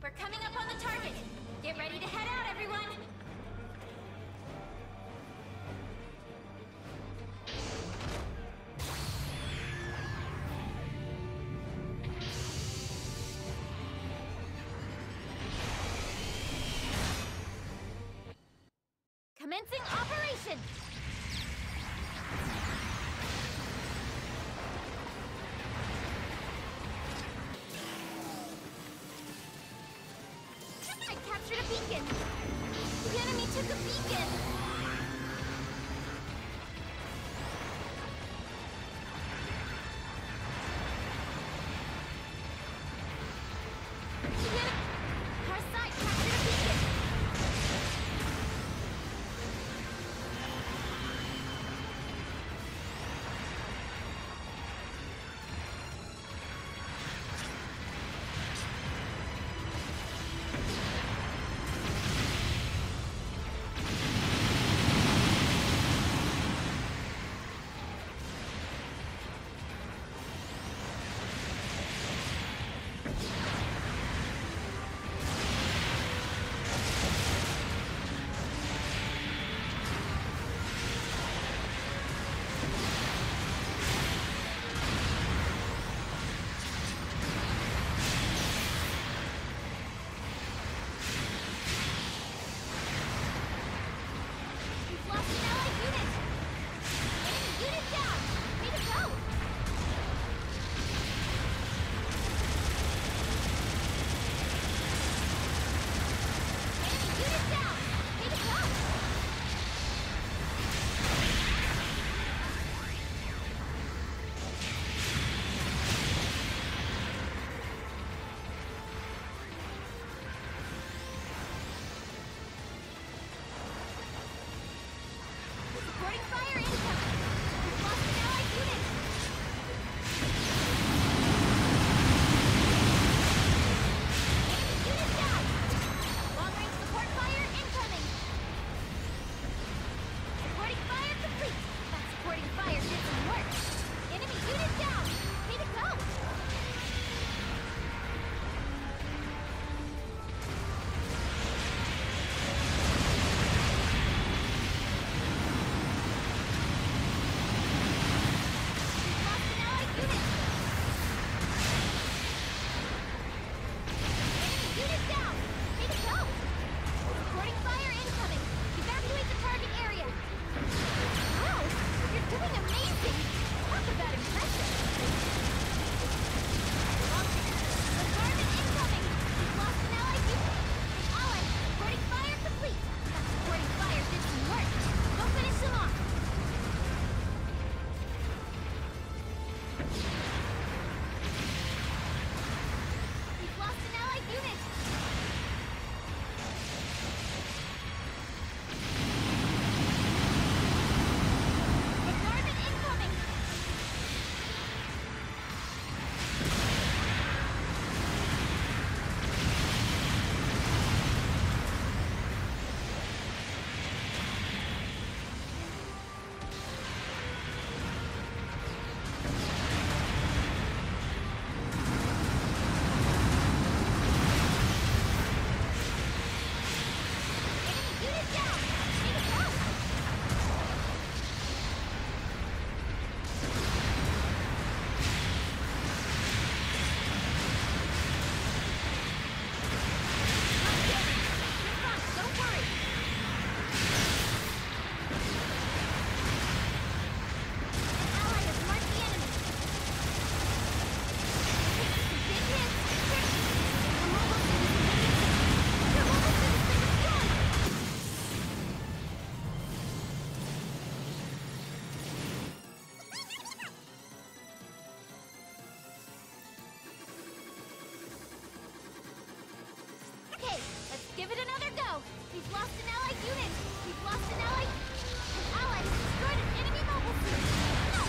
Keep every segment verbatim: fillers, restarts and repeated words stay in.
We're coming up on the target. Get ready to head out, everyone. Commencing operation! I captured a beacon! The enemy took a beacon! The enemy... Our side captured a beacon! Supporting fire incoming! We've lost an allied unit! Enemy unit down! Long-range support fire incoming! Supporting fire complete! That supporting fire did some work! Enemy unit down! Way to go! Give it another go! We've lost an allied unit! We've lost an allied... An ally has destroyed an enemy mobile suit! No!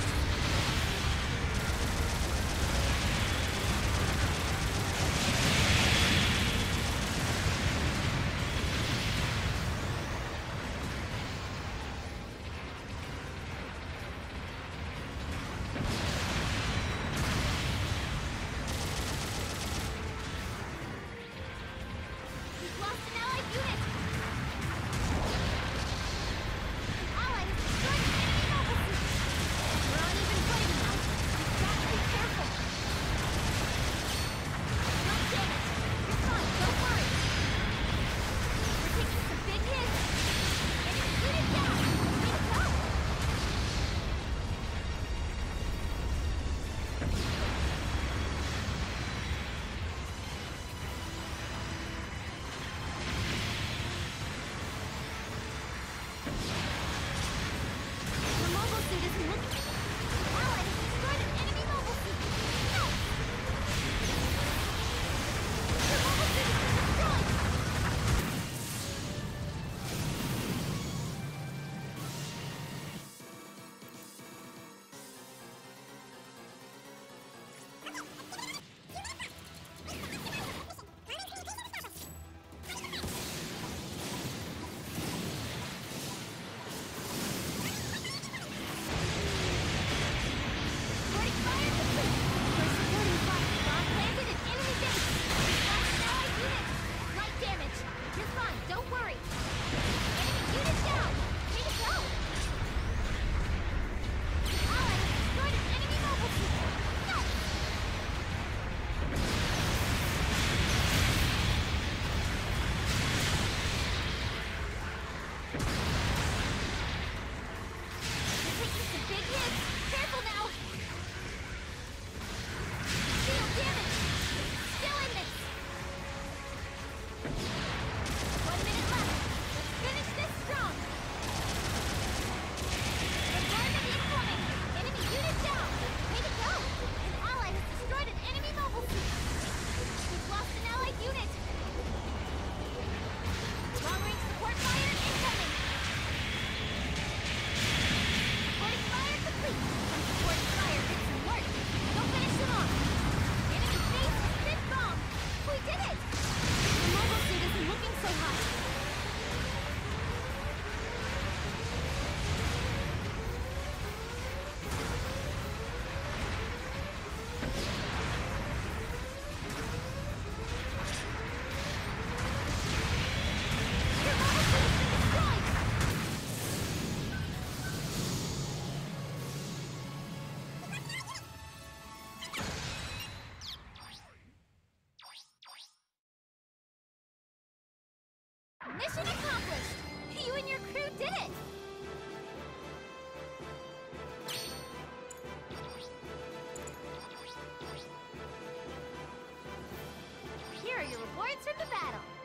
Mission accomplished! You and your crew did it! Here are your rewards from the battle.